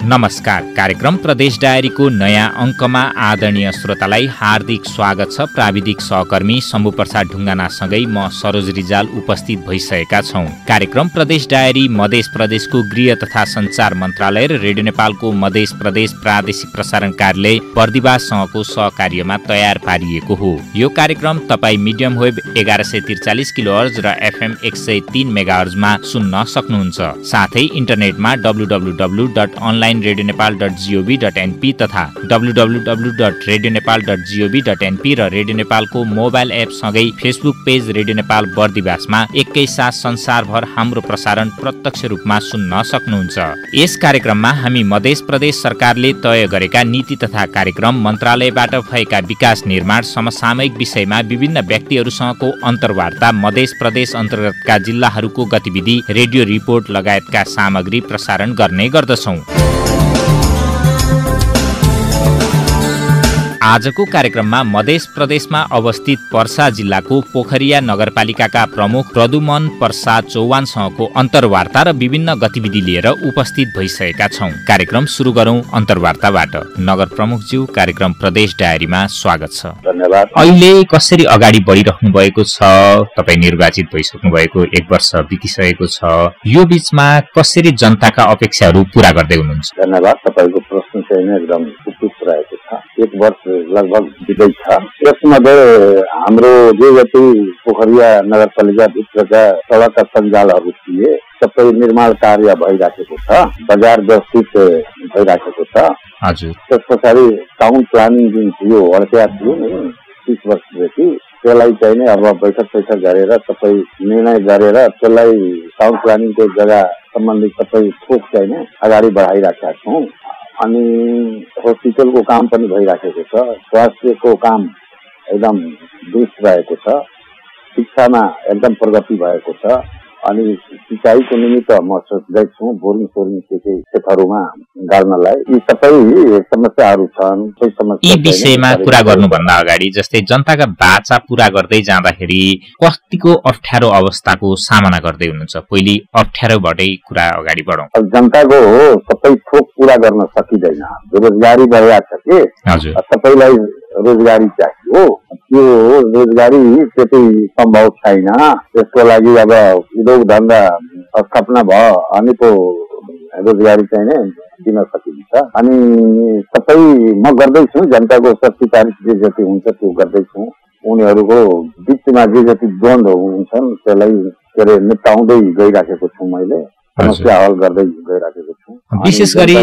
नमस्कार। कार्यक्रम प्रदेश डायरीको नयाँ अङ्कमा आदरणीय श्रोतालाई हार्दिक स्वागत छ। प्राविधिक सहकर्मी शम्भु प्रसाद ढुङ्गानासँगै म सरोज रिजाल उपस्थित भइसकेका छौँ। कार्यक्रम प्रदेश डायरी मध्य प्रदेशको गृह तथा सञ्चार मन्त्रालय र रेडियो नेपालको मध्य प्रदेश प्रादेशिक प्रसारण कार्यालय बर्दिवाससँगको सहकार्यमा तयार पारिएको हो। यो कार्यक्रम तपाईँ मिडियम वेभ 1143 किलोहर्ज र एफएम 103 मेगाहर्जमा सुन्न सक्नुहुन्छ। साथै इन्टरनेटमा www.onlineradionepal.gov.np तथा www.radionepal.gov.np र रेडियो नेपालको मोबाइल एपसँगै फेसबुक पेज रेडियो नेपाल बर्दिवासमा एकैसाथ संसारभर हाम्रो प्रसारण प्रत्यक्ष रूपमा सुन्न सक्नुहुन्छ। यस कार्यक्रममा हामी मध्य प्रदेश सरकारले तय गरेका नीति तथा कार्यक्रम, मन्त्रालयबाट भएका विकास निर्माण, समसामयिक विषयमा विभिन्न व्यक्तिहरूसँगको अन्तर्वार्ता, मध्य प्रदेश अन्तर्गतका जिल्लाहरूको गतिविधि, रेडियो रिपोर्ट लगायतका सामग्री प्रसारण गर्ने गर्दछौँ। आजको कार्यक्रममा मध्य प्रदेशमा अवस्थित पर्सा जिल्लाको पोखरिया नगरपालिकाका प्रमुख प्रदुमन प्रसाद चौहानसँगको अन्तर्वार्ता र विभिन्न गतिविधि लिएर उपस्थित भइसकेका छौँ। कार्यक्रम सुरु गरौँ अन्तर्वार्ताबाट। नगर प्रमुखज्यू, कार्यक्रम प्रदेश डायरीमा स्वागत छ। धन्यवाद। अहिले कसरी अगाडि बढिरहनु भएको छ? तपाईँ निर्वाचित भइसक्नु भएको 1 वर्ष बितिसकेको छ। यो बीचमा कसरी जनताका अपेक्षाहरू पूरा गर्दै हुनुहुन्छ? धन्यवाद। तपाईँको प्रश्न चाहिँ एकदम उपयुक्त रहेको छ। 1 वर्ष लगभग बित्दैछ। यसमध्ये हाम्रो जे जति पोखरिया नगरपालिका भित्रका सडकका सञ्जालहरू थिए सबै निर्माण कार्य भइराखेको छ। बजार व्यवस्थित भइराखेको छ। हजुर। त्यस पछाडि टाउन प्लानिङ जुन थियो अड्किया थियो नि 30 वर्षदेखि, त्यसलाई चाहिँ नै अब बैठक गरेर सबै निर्णय गरेर त्यसलाई टाउन प्लानिङको जग्गा सम्बन्धी सबै थोक चाहिँ नै अगाडि बढाइराखेका छौँ। अनि हस्पिटलको काम पनि भइराखेको छ। स्वास्थ्यको काम एकदम दुरुस्त रहेको छ। शिक्षामा एकदम प्रगति भएको छ। अनि सिँचाइको निमित्त म सोच्दैछु बोरिङ के क्षेत्रहरूमा गाड्नलाई। यी सबै समस्याहरू छन्। यी विषयमा कुरा गर्नुभन्दा अगाडि जस्तै जनताका बाचा पूरा गर्दै जाँदाखेरि कतिको अप्ठ्यारो अवस्थाको सामना गर्दै हुनुहुन्छ? पहिले अप्ठ्यारोबाटै कुरा अगाडि बढौँ। जनताको सबै थोक पूरा गर्न सकिँदैन। बेरोजगारी बढिरहेको छ कि सबैलाई रोजगारी चाहियो। त्यो रोजगारी त्यति सम्भव छैन। त्यसको लागि अब उद्योग धन्दा स्थापना भयो अनि पो रोजगारी चाहिँ नै दिन सकिन्छ। अनि सबै म गर्दैछु। जनताको सत्ताधारित जे जति हुन्छ त्यो गर्दैछु। उनीहरूको बिचमा जे जति द्वन्द हुन्छन् त्यसलाई निप्टाउँदै गइराखेको छु। मैले समस्या हल गर्दै गइराखेको छु। विशेष गरी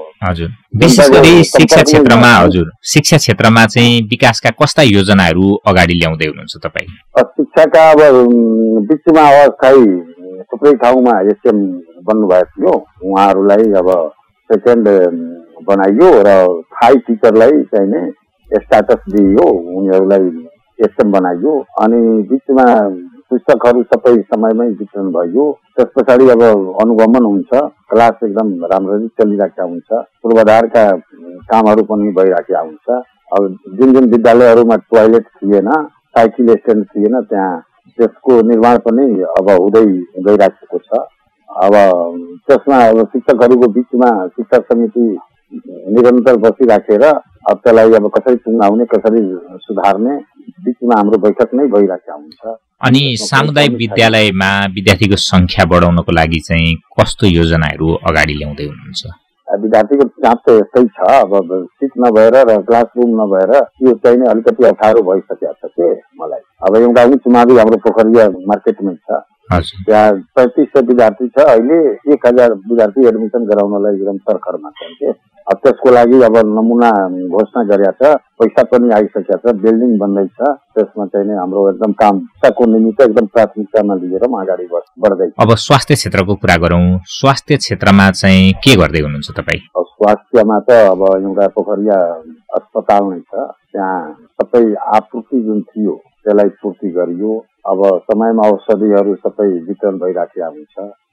शिक्षा क्षेत्रमा शिक्षा क्षेत्रमा चाहिँ विकासका कस्ता योजनाहरू अगाडि ल्याउँदै हुनुहुन्छ तपाईँ? शिक्षाका अब बिचमा अस्थायी थुप्रै ठाउँमा एसएम बन्नुभएको थियो। उहाँहरूलाई अब सेकेन्ड बनाइयो र हाई टिचरलाई चाहिँ नै स्ट्याटस दिइयो। उनीहरूलाई एसएम बनाइयो। अनि बिचमा पुस्तकहरू सबै समयमै वितरण भयो। त्यस पछाडि अब अनुगमन हुन्छ। क्लास एकदम राम्ररी चलिरहेका हुन्छ। पूर्वाधारका कामहरू पनि भइरहेका हुन्छ। अब जुन विद्यालयहरूमा टोयलेट थिएन, साइकल स्ट्यान्ड थिएन, त्यहाँ त्यसको निर्माण पनि अब हुँदै गइरहेको छ। अब त्यसमा अब शिक्षकहरूको बिचमा शिक्षा समिति निरन्तर बसिराखेर अब त्यसलाई अब कसरी टुङ्गाउने, कसरी सुधार्ने बिचमा हाम्रो बैठक नै भइरहेका हुन्छ। अनि सामुदायिक विद्यालयमा विद्यार्थीको संख्या बढाउनको लागि चाहिँ कस्तो योजनाहरू अगाडि ल्याउँदै हुनुहुन्छ? विद्यार्थीको चाप त यस्तै छ। अब सिट नभएर र क्लासरुम नभएर यो चाहिँ नै अलिकति अप्ठ्यारो भइसकेको छ के मलाई। अब एउटा उच्च मावि हाम्रो पोखरिया मार्केटमा छ। त्यहाँ 3500 विद्यार्थी छ। अहिले 1000 विद्यार्थी एडमिसन गराउनलाई एकदम सरकारमा छन् के। अब त्यसको लागि अब नमुना घोषणा गरेका छ। पैसा पनि आइसकेको छ। बिल्डिङ बन्दैछ। त्यसमा चाहिँ नै हाम्रो एकदम काम को निमित्त एकदम प्राथमिकतामा लिएर अगाडि बढ्दैछ। अब स्वास्थ्य क्षेत्रको कुरा गरौँ। स्वास्थ्य क्षेत्रमा चाहिँ के गर्दै हुनुहुन्छ तपाईँ? स्वास्थ्यमा त अब एउटा पोखरिया अस्पताल नै छ। त्यहाँ सबै आपूर्ति जुन थियो त्यसलाई पूर्ति गरियो। अब समयमा औषधिहरू सबै वितरण भइराखेका हुन्छ।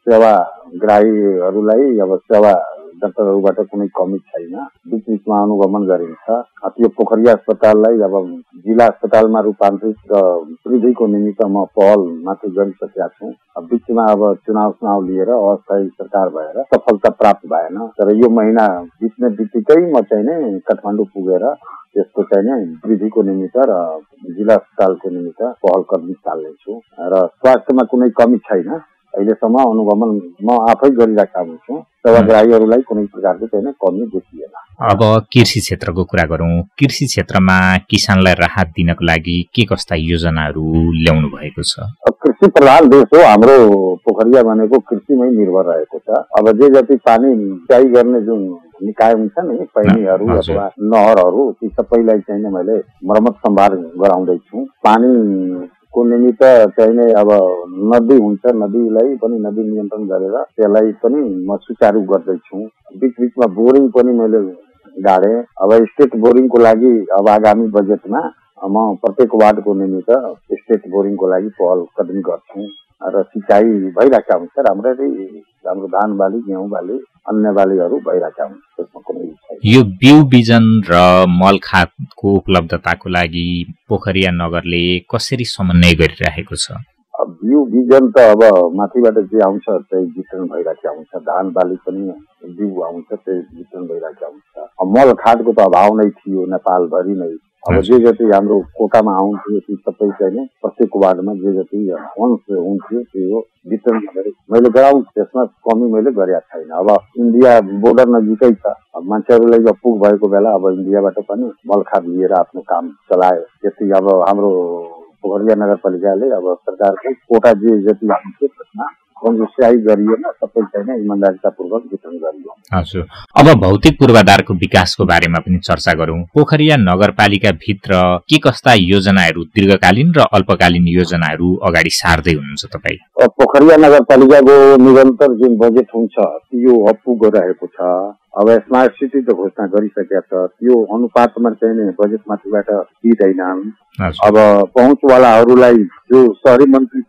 सेवाग्राहीहरूलाई अब सेवा डाक्टरहरूबाट कुनै कमी छैन, बीच-बीचमा अनुगमन गरिन्छ। त्यो पोखरिया अस्पताललाई अब जिल्ला अस्पतालमा रूपान्तरित र वृद्धिको निमित्त म पहल माथि गरिसकेका छु। बीचमा अब चुनाव लिएर अस्थायी सरकार भएर सफलता प्राप्त भएन, तर यो महिना बित्ने बित्तिकै म चाहिँ नि काठमाडौँ पुगेर त्यसको चाहिँ नि वृद्धिको निमित्त र जिल्ला अस्पतालको निमित्त पहल कदमी चाल्नेछु र स्वास्थ्यमा कुनै कमी छैन। अहिलेसम्म अनुगमन म आफै गरिरहेका हुन्छु। सेवाग्राहीहरूलाई कुनै प्रकारको चाहिँ कमी देखिएन। अब कृषि क्षेत्रको कुरा गरौँ। कृषि क्षेत्रमा किसानलाई राहत दिनको लागि के कस्ता योजनाहरू ल्याउनु भएको छ? कृषि प्रधान देश हो हाम्रो पोखरिया भनेको, कृषिमै निर्भर रहेको छ। अब जे जति पानी सिँचाइ गर्ने जुन निकाय हुन्छ नि, पैनीहरू अथवा नहरहरू, ती सबैलाई चाहिँ मैले मर्मत सम्भार गराउँदैछु। पानी को निमित्त चाहिँ अब नदी हुन्छ, नदीलाई पनि नदी नियन्त्रण गरेर त्यसलाई पनि म सुचारू गर्दैछु। बीच-बीचमा बोरिङ पनि मैले गाडे। अब स्टेट बोरिङको लागि अब आगामी बजेटमा म प्रत्येक वार्डको निमित्त स्टेट बोरिङको लागि पहल कदमी गर्छु र सिँचाइ भइरहेका हुन्छ। राम्ररी हाम्रो धान बाली, गेहूँ बाली, अन्य बालीहरू भइरहेका हुन्छ। त्यसमा कुनै यो बिउ बिजन र मल खादको उपलब्धताको लागि पोखरिया नगरले कसरी समन्वय गरिरहेको छ? बिउ बिजन त अब माथिबाट जे आउँछ त्यही वितरण भइरहेको हुन्छ। धान बाली पनि बिउ आउँछ, त्यही वितरण भइरहेको हुन्छ। मल खादको त अभाव नै थियो नेपालभरि नै। अब जे जति हाम्रो कोटामा आउँथ्यो ती सबै चाहिँ प्रत्येक वार्डमा जे जति अंश हुन्थ्यो त्यो वितरण मैले गराउँछु। त्यसमा कमी मैले गरेका छैन। अब इन्डिया बोर्डर नजिकै छ, मान्छेहरूलाई जब पुग भएको बेला अब इन्डियाबाट पनि मल खाद लिएर आफ्नो काम चलाए। त्यति अब हाम्रो पोखरिया नगरपालिकाले अब सरकारको कोटा जे जति आउँथ्यो त्यसमा कंजुसियाई गरिएन, सबै चाहिँ इमानदारितापूर्वक वितरण गरियो। हजुर, अब भौतिक पूर्वाधारको विकासको बारेमा पनि चर्चा गरौँ। पोखरिया नगरपालिका भित्र के कस्ता योजनाहरू, दीर्घकालीन र अल्पकालीन योजनाहरू अगाडि सार्दै हुनुहुन्छ तपाईँ? पोखरिया नगरपालिकाको निरन्तर जुन बजेट हुन्छ त्यो अपुग रहेको छ। अब स्मार्ट सिटी त घोषणा गरिसकेका छ, त्यो अनुपातमा चाहिँ बजेट माथिबाट दिँदैनन्। अब पहुँचवालाहरूलाई जो शहरी मन्त्री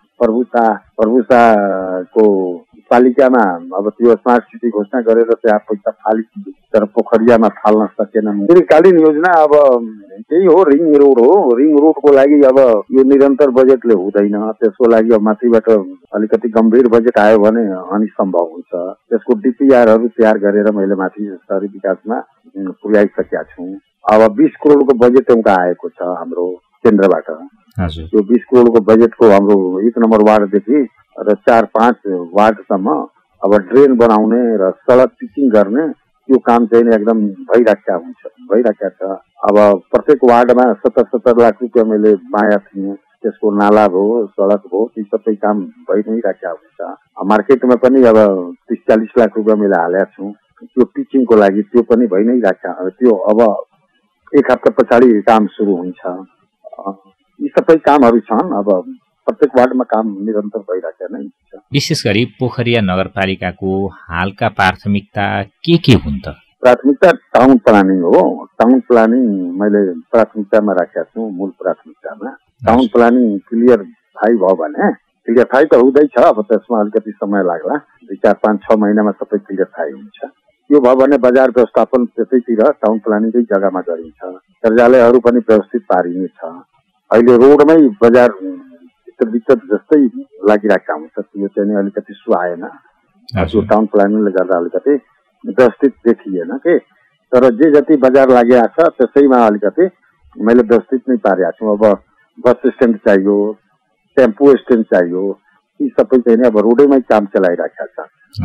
प्रभुताको पालिकामा अब त्यो स्मार्ट सिटी घोषणा गरेर त्यहाँ पैसा फालिदियो, तर पोखरियामा फाल्न सकेनन्। दीर्घकालीन योजना अब त्यही हो, रिङ रोड हो। रिङ रोडको लागि अब यो निरन्तर बजेटले हुँदैन। त्यसको लागि अब माथिबाट अलिकति गम्भीर बजेट आयो भने अनि सम्भव हुन्छ। त्यसको डिपिआरहरू तयार गरेर मैले माथि शहरी विकासमा पुर्याइसकेका छु। अब 20 करोडको बजेट एउटा आएको छ हाम्रो केन्द्रबाट। यो 20 करोडको बजेटको हाम्रो 1 नम्बर वार्डदेखि र 4-5 वार्डसम्म अब ड्रेन बनाउने र सडक पिचिङ गर्ने त्यो काम चाहिँ एकदम भइरहेका छ। अब प्रत्येक वार्डमा 70-70 लाख रुपियाँ मैले माया थिएँ। त्यसको नाला भयो, सडक भयो, ती सबै काम भइ नै रहेका हुन्छ। मार्केटमा पनि अब 30-40 लाख रुपियाँ मैले हालेका छु त्यो पिचिङको लागि, त्यो पनि भइ नै रहेका। त्यो अब 1 हप्ता पछाडि काम सुरु हुन्छ। यी सबै कामहरू छन्। अब प्रत्येक वार्डमा काम निरन्तर भइरहेका नै छ। विशेष गरी पोखरिया नगरपालिकाको हालका प्राथमिकता के हुन् त? प्राथमिकता टाउन प्लानिङ हो। टाउन प्लानिङ मैले प्राथमिकतामा राखेका छु। मूल प्राथमिकतामा टाउन प्लानिङ क्लियर थाहै भयो भने, क्लियर थाहै त हुँदैछ, अब त्यसमा अलिकति समय लाग्ला। 4-5-6 महिनामा सबै क्लियर थाहै हुन्छ। यो भयो भने बजार व्यवस्थापन त्यसैतिर टाउन प्लानिङकै जग्गामा गरिन्छ। कार्यालयहरू पनि व्यवस्थित पारिनेछ। अहिले रोडमै बजार भित्र जस्तै लागिरहेका हुन्छ। त्यो चाहिँ अलिकति सुहाएन। त्यो टाउन प्लानिङले गर्दा अलिकति व्यवस्थित देखिएन के। तर जे जति बजार लागेको छ त्यसैमा अलिकति मैले व्यवस्थित नै पारेको छु। अब बस स्ट्यान्ड चाहियो, टेम्पो स्ट्यान्ड चाहियो, यी सबै चाहिँ अब रोडैमै काम चलाइरहेका छ।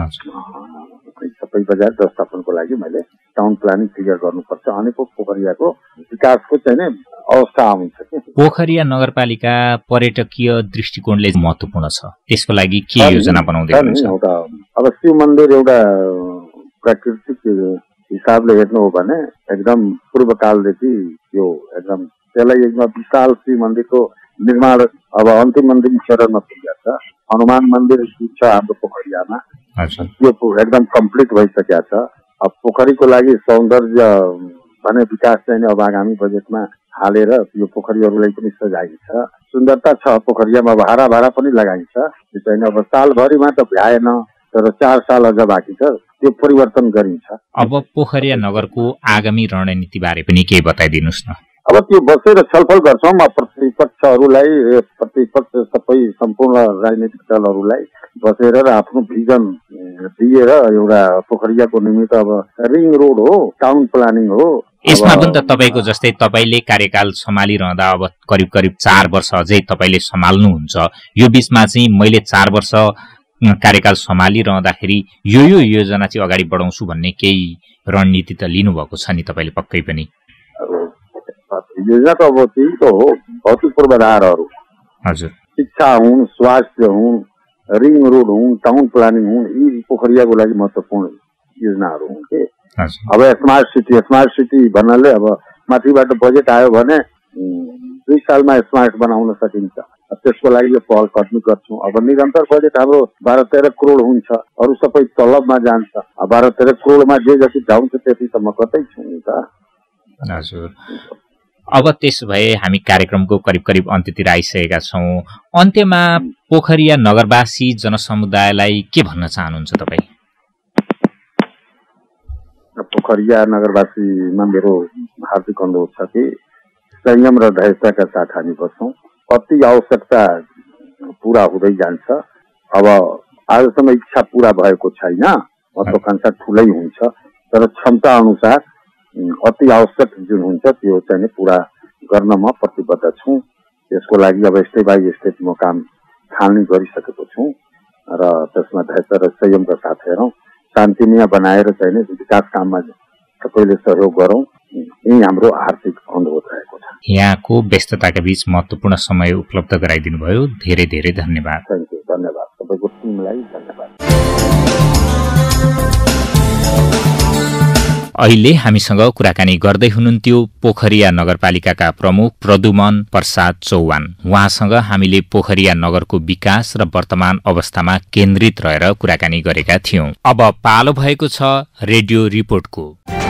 सबै बजार व्यवस्थापनको लागि मैले टाउन प्लानिङ क्लियर गर्नुपर्छ। अनि पोखरियाको विकासको चाहिँ अवस्था आउँछ कि। पोखरिया नगरपालिका पर्यटकीय दृष्टिकोणले महत्त्वपूर्ण छ, त्यसको लागि के योजना बनाउँदै हुनुहुन्छ? अब शिव मन्दिर एउटा प्राकृतिक हिसाबले हेर्नु हो भने एकदम पूर्वकालदेखि यो एकदम त्यसलाई एकदम विशाल शिव मन्दिरको निर्माण अब अन्तिम अन्तिम चरणमा पुगेको छ। हनुमान मन्दिर छ हाम्रो पोखरियामा, त्यो एकदम कम्प्लिट भइसकेको छ। अब पोखरीको लागि सौन्दर्य भने विकास चाहिँ अब आगामी बजेटमा हालेर यो पोखरीहरूलाई पनि सजाइन्छ। सुन्दरता छ पोखरियामा। भाडा पनि लगाइन्छ। त्यो चाहिँ अब सालभरिमा त भ्याएन, तर 4 साल अझ बाँकी छ, त्यो परिवर्तन गरिन्छ। अब पोखरिया नगरको आगामी रणनीति बारे पनि केही बताइदिनुस् न। अब त्यो बसेर छलफल गर्छौँ, प्रतिपक्षहरूलाई, प्रतिपक्ष सबै सम्पूर्ण राजनीतिक दलहरूलाई बसेर र आफ्नो भिजन दिएर एउटा पोखरियाको निमित्त अब रिङ रोड हो, टाउन प्लानिङ हो। यसमा पनि त तपाईँको जस्तै तपाईँले कार्यकाल सम्हालिरहँदा अब करिब 4 वर्ष अझै तपाईँले सम्हाल्नुहुन्छ, यो बीचमा चाहिँ मैले 4 वर्ष कार्यकाल सम्हालिरहँदाखेरि यो योजना चाहिँ अगाडि बढाउँछु भन्ने केही रणनीति त लिनुभएको छ नि तपाईँले पक्कै पनि? योजना त अब त्यही त हो, भौतिक पूर्वाधारहरू, हजुर, शिक्षा हुन्, स्वास्थ्य हुन्, रिङ रोड हुन्, टाउन प्लानिङ हुन्, यी पोखरियाको लागि महत्त्वपूर्ण योजनाहरू हुन् के। अब स्मार्ट सिटी भन्नाले अब माथिबाट बजेट आयो भने 2 सालमा स्मार्ट बनाउन सकिन्छ। त्यसको लागि यो पहल कदमी गर्छौँ। अब निरन्तर बजेट हाम्रो 12-13 करोड हुन्छ, अरू सबै तलबमा जान्छ। 12-13 करोडमा जे जति जान्छ त्यति त म कतै छु नि त। हजुर, अब त्यसो भए हामी कार्यक्रमको करिब अन्त्यतिर आइसकेका छौँ। अन्त्यमा पोखरिया नगरवासी जनसमुदायलाई के भन्न चाहनुहुन्छ तपाईँ? पोखरिया नगरवासीमा मेरो हार्दिक अनुरोध छ कि संयम र धैर्यताका साथ हामी बस्छौँ। अति आवश्यकता पूरा हुँदै जान्छ। अब आजसम्म इच्छा पूरा भएको छैन, महत्वाकांक्षा ठुलै हुन्छ, तर क्षमता अनुसार अति आवश्यक जुन हुन्छ त्यो चाहिँ पूरा गर्न म प्रतिबद्ध छु। त्यसको लागि अब स्टेप बाई स्टेप म काम थाल्ने गरिसकेको छु र त्यसमा धैर्य र संयमका साथ हेरौँ, शान्तिमय बनाएर चाहिँ विकास काममा सबैले सहयोग गरौँ, यही हाम्रो हार्दिक अनुरोध रहेको छ। यहाँको व्यस्तताका बीच महत्त्वपूर्ण समय उपलब्ध गराइदिनु भयो, धेरै धेरै धन्यवाद। थ्याङ्क यू, धन्यवाद सबैको टिमलाई धन्यवाद। अहिले हामीसँग कुराकानी गर्दै हुनुहुन्थ्यो पोखरिया नगरपालिकाका प्रमुख प्रदुमन प्रसाद चौहान। उहाँसँग हामीले पोखरिया नगरको विकास र वर्तमान अवस्थामा केन्द्रित रहेर कुराकानी गरेका थियौं। अब पालो भएको छ रेडियो रिपोर्टको।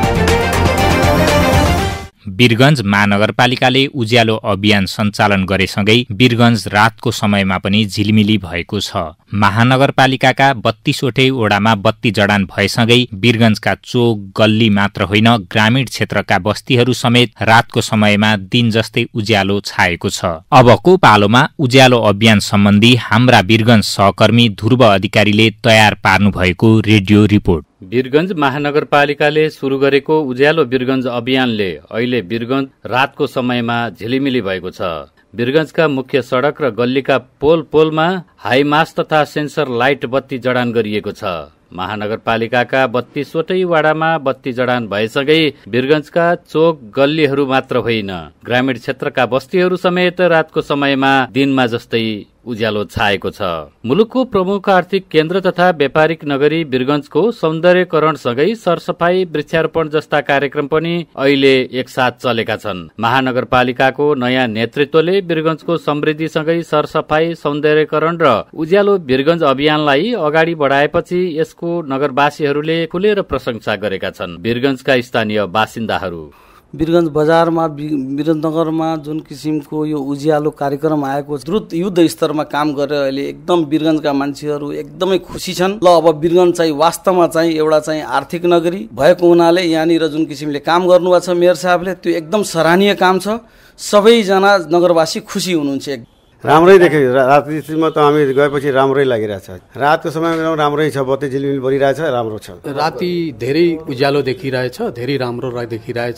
वीरगञ्ज महानगरपालिकाले उज्यालो अभियान सञ्चालन गरेसँगै वीरगञ्ज रातको समयमा पनि झिलिमिली भएको छ। महानगरपालिकाका 32वटै वडामा बत्ती जडान भएसँगै वीरगञ्जका चोक गल्ली मात्र होइन, ग्रामीण क्षेत्रका बस्तीहरू समेत रातको समयमा दिन जस्तै उज्यालो छाएको छ। अबको पालोमा उज्यालो अभियान सम्बन्धी हाम्रा वीरगञ्ज सहकर्मी ध्रुव अधिकारीले तयार पार्नु भएको रेडियो रिपोर्ट। वीरगञ्ज महानगरपालिकाले सुरु गरेको उज्यालो वीरगञ्ज अभियानले अहिले वीरगञ्ज रातको समयमा झिलिमिली भएको छ। वीरगञ्जका मुख्य सड़क र गल्लीका पोलमा हाइमास्ट तथा सेन्सर लाइट बत्ती जडान गरिएको छ। महानगरपालिकाका 32वटै वाडामा बत्ती जडान भएसँगै वीरगञ्जका चोक गल्लीहरू मात्र होइन, ग्रामीण क्षेत्रका बस्तीहरू समेत रातको समयमा दिनमा जस्तै उज्यालो छाएको छ। मुलुकको प्रमुख आर्थिक केन्द्र तथा व्यापारिक नगरी वीरगञ्जको सौन्दर्यकरणसँगै सरसफाई, वृक्षारोपण जस्ता कार्यक्रम पनि अहिले एकसाथ चलेका छन्। महानगरपालिकाको नयाँ नेतृत्वले वीरगञ्जको समृद्धिसँगै सरसफाई, सौन्दर्यकरण र उज्यालो वीरगञ्ज अभियानलाई अगाडि बढाएपछि यसको नगरवासीहरूले खुलेर प्रशंसा गरेका छन्। वीरगञ्जका स्थानीय बासिन्दाहरू वीरगञ्ज बजारमा, वीरनगरमा जुन किसिमको यो उज्यालो कार्यक्रम आएको द्रुत युद्ध स्तरमा काम गरेर अहिले एकदम वीरगञ्जका मान्छेहरू एकदमै खुसी छन्। ल अब वीरगञ्ज चाहिँ वास्तवमा चाहिँ एउटा चाहिँ आर्थिक नगरी भएको हुनाले यहाँनिर जुन किसिमले काम गर्नुभएको छ मेयर साहबले, त्यो एकदम सराहनीय काम छ। सबैजना नगरवासी खुसी हुनुहुन्छ। राम्रै देखे, रातिमा त हामी गएपछि राम्रै लागिरहेछ। रातको समयमा राम्रै छ, बत्ती झिलिमिल बढिरहेछ, राम्रो छ। राति धेरै उज्यालो देखिरहेछ, धेरै राम्रो देखिरहेछ।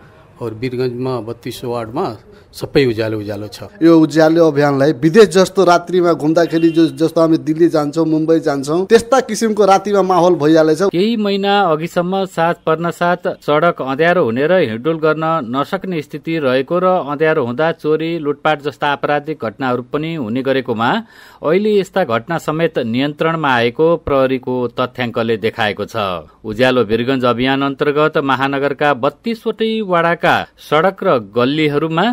और वीरगञ्जमा 32 वार्डमा सबै उज्यालो छ। यो उज्यालो अभियानलाई विदेश जस्तो रात्रिमा घुम्दाखेरि जस्तो हामी दिल्ली जान्छौँ, मुम्बई जान्छौँ, त्यस्ता किसिमको रातिमा माहौल भइहालेछ। केही महिना अघिसम्म साथ पर्न साथ सड़क अँध्यारो हुने र हिँडडुल गर्न नसक्ने स्थिति रहेको र अँध्यारो हुँदा चोरी, लुटपाट जस्ता आपराधिक घटनाहरू पनि हुने गरेकोमा अहिले यस्ता घटना समेत नियन्त्रणमा आएको प्रहरीको तथ्याङ्कले देखाएको छ। उज्यालो वीरगञ्ज अभियान अन्तर्गत महानगरका 32वटै वाडाका सड़क र गल्लीहरूमा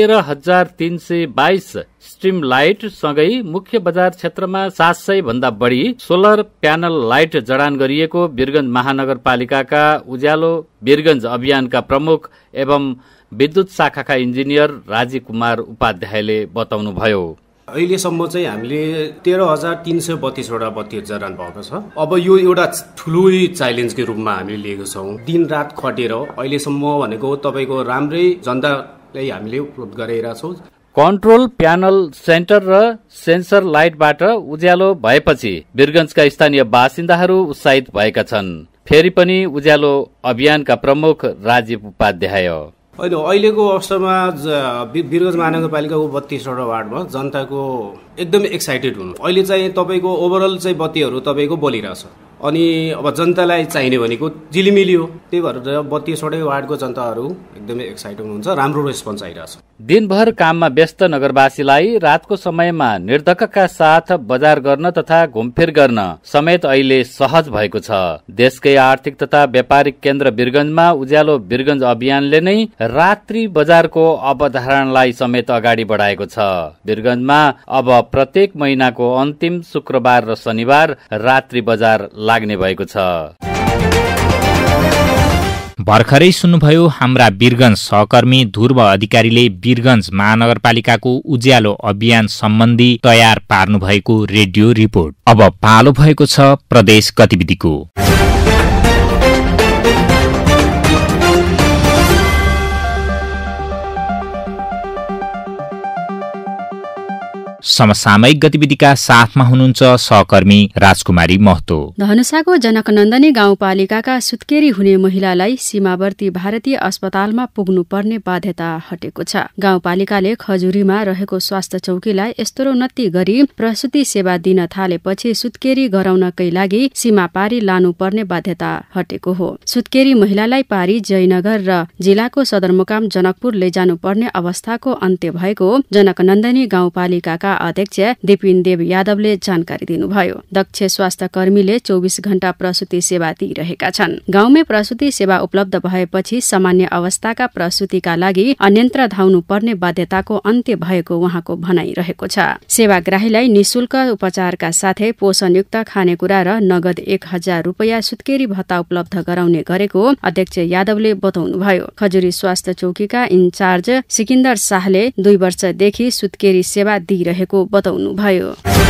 13,322 स्ट्रिम लाइट सँगै मुख्य बजार क्षेत्रमा 700 भन्दा बढी सोलर प्यानल लाइट जडान गरिएको वीरगञ्ज महानगरपालिकाका उज्यालो वीरगञ्ज अभियानका प्रमुख एवं विद्युत शाखाका इन्जिनियर राजीव कुमार उपाध्यायले बताउनुभयो। अहिलेसम्म चाहिँ हामीले 13,332वटा बत्तीहरू जडान भएको छ। अब यो एउटा ठुलो च्यालेन्जको रूपमा हामीले लिएको छौँ। दिन रात खटेर अहिलेसम्म भनेको तपाईँको राम्रै जनतालाई हामीले उपलब्ध गराइरहेका छौँ। कन्ट्रोल प्यानल सेन्टर र सेन्सर लाइटबाट उज्यालो भएपछि वीरगञ्जका स्थानीय बासिन्दाहरू उत्साहित भएका छन्। फेरि पनि उज्यालो अभियानका प्रमुख राजीव उपाध्याय होइन, अहिलेको अवस्थामा वीरगञ्ज महानगरपालिकाको 32वटा वार्डमा जनताको एकदमै एक्साइटेड हुनु। अहिले चाहिँ तपाईँको ओभरअल चाहिँ बत्तीहरू तपाईँको बलिरहेछ अनि अब जनतालाई चाहिने भनेको झिलिमिली हो। त्यही भएर 32वटै वार्डको जनताहरू एकदमै एक्साइटेड हुनुहुन्छ, राम्रो रेस्पोन्स आइरहेछ। दिनभर काममा व्यस्त नगरवासीलाई रातको समयमा निर्धक्कका साथ बजार गर्न तथा घुमफिर गर्न समेत अहिले सहज भएको छ। देशकै आर्थिक तथा व्यापारिक केन्द्र वीरगञ्जमा उज्यालो वीरगञ्ज अभियानले नै रात्रि बजारको अवधारणालाई समेत अगाडि बढाएको छ। वीरगञ्जमा अब प्रत्येक महिनाको अन्तिम शुक्रबार र शनिबार रात्रि बजार लाग्ने भएको छ। भर्खरै सुन्नुभयो हाम्रा वीरगञ्ज सहकर्मी ध्रुव अधिकारीले वीरगञ्ज महानगरपालिकाको उज्यालो अभियान सम्बन्धी तयार पार्नु भएको रेडियो रिपोर्ट। अब पालो भएको छ प्रदेश गतिविधिको। समसामयिक गतिविधिका साथमा हुनुहुन्छ सहकर्मी राजकुमारी महतो। धनुषाको जनकनन्दनी गाउँपालिकाका सुत्केरी हुने महिलालाई सीमावर्ती भारतीय अस्पतालमा पुग्नुपर्ने बाध्यता हटेको छ। गाउँपालिकाले खजुरीमा रहेको स्वास्थ्य चौकीलाई यस्तोन्नति गरी प्रसुति सेवा दिन थालेपछि सुत्केरी गराउनकै लागि सीमा पारी लानुपर्ने बाध्यता हटेको हो। सुत्केरी महिलालाई पारी जयनगर र जिल्लाको सदरमुकाम जनकपुर लैजानुपर्ने अवस्थाको अन्त्य भएको जनकनन्दनी गाउँपालिकाका अध्यक्ष दिपिन देव यादवले जानकारी दिनुभयो। दक्ष स्वास्थ्य कर्मीले 24 घण्टा प्रसुति सेवा दिइरहेका छन्। गाउँमै प्रसुति सेवा उपलब्ध भएपछि सामान्य अवस्थाका प्रसुतिका लागि अन्यन्त्र धाउनु पर्ने बाध्यताको अन्त्य भएको उहाँको भनाइरहेको छ। सेवाग्राहीलाई निशुल्क उपचारका साथै पोषणयुक्त खानेकुरा र नगद 1000 रुपैयाँ सुत्केरी भत्ता उपलब्ध गराउने गरेको अध्यक्ष यादवले बताउनुभयो। खजुरी स्वास्थ्य चौकीका इन्चार्ज सिकिन्दर शाहले 2 वर्षदेखि सुत्केरी सेवा दिइरहेको बताउनुभयो।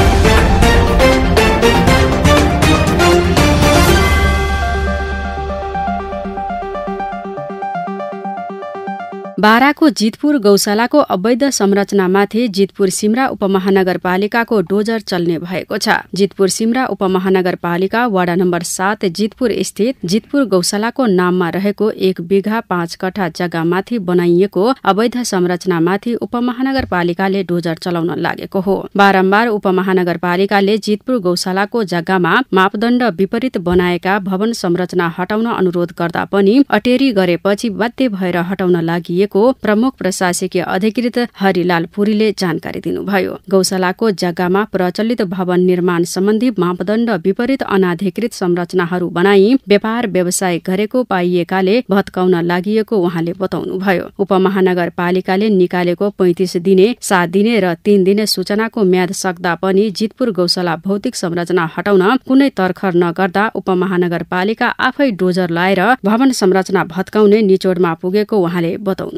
बाराको जितपुर गौशालाको अवैध संरचनामाथि जितपुर सिमरा उपमहानगरपालिकाको डोजर चल्ने भएको छ। जितपुर सिमरा उपमहानगरपालिका वडा नम्बर 7 जितपुर स्थित जितपुर गौशालाको नाममा रहेको 1 बिघा 5 कठा जग्गामाथि बनाइएको अवैध संरचनामाथि उपमहानगरपालिकाले डोजर चलाउन लागेको हो। बारम्बार उपमहानगरपालिकाले जितपुर गौशालाको जग्गामा मापदण्ड विपरीत बनाएका भवन संरचना हटाउन अनुरोध गर्दा पनि अटेरी गरेपछि बाध्य भएर हटाउन लागि प्रमुख प्रशासकीय अधिकृत हरिलाल पुरीले जानकारी दिनुभयो। गौशालाको जग्गामा प्रचलित भवन निर्माण सम्बन्धी मापदण्ड विपरीत अनाधिकृत संरचनाहरू बनाई व्यापार व्यवसाय गरेको पाइएकाले भत्काउन लागिएको उहाँले बताउनुभयो। उपमहानगरपालिकाले निकालेको 35 दिने, 7 दिने र 3 दिने सूचनाको म्याद सक्दा पनि जितपुर गौशाला भौतिक संरचना हटाउन कुनै तर्खर नगर्दा उपमहानगरपालिका आफै डोजर लाएर भवन संरचना भत्काउने निचोडमा पुगेको उहाँले बताउनुभयो।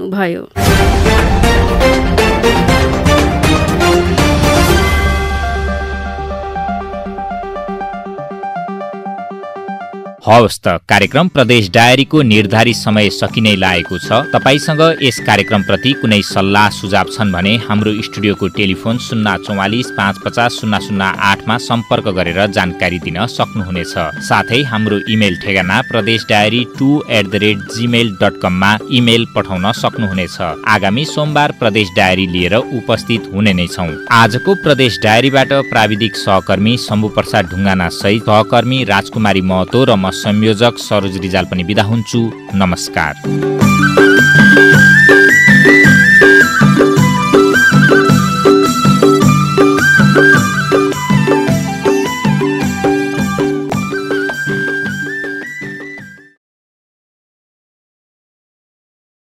हवस् त कार्यक्रम प्रदेश डायरीको निर्धारित समय सकिनै लागेको छ। तपाईसँग यस कार्यक्रमप्रति कुनै सल्लाह सुझाव छन् भने हाम्रो स्टुडियोको टेलिफोन 044 550 008 मा सम्पर्क गरेर जानकारी दिन सक्नुहुनेछ। साथै हाम्रो इमेल ठेगाना pradeshdiary2@gmail.com मा इमेल पठाउन सक्नुहुनेछ। आगामी सोमबार प्रदेश डायरी लिएर उपस्थित हुने नै छौं। आजको प्रदेश डायरीबाट प्राविधिक सहकर्मी शम्भु प्रसाद ढुङ्गाना सहित सहकर्मी राजकुमारी महतो र संयोजक सरोज रिजाल पनि बिदा हुन्छु। नमस्कार।